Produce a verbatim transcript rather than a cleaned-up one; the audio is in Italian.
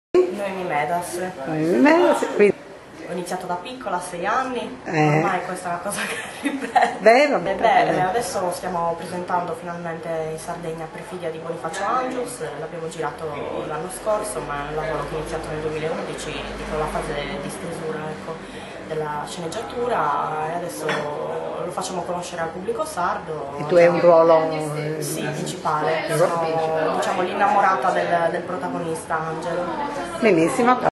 Noemi Medas. Noemi Medas, quindi... Ho iniziato da piccola, a sei anni, Eh. ormai questa è una cosa che ripeto. Beh, vabbè, E beh, adesso stiamo presentando finalmente in Sardegna Perfidia di Bonifacio Angius, l'abbiamo girato l'anno scorso, ma è un lavoro che è iniziato nel duemilaundici, dico la fase di stesura, ecco, della sceneggiatura, e adesso lo facciamo conoscere al pubblico sardo. E tu hai un ruolo... Sì, principale, sono diciamo l'innamorata del, del protagonista Angelo. Benissimo.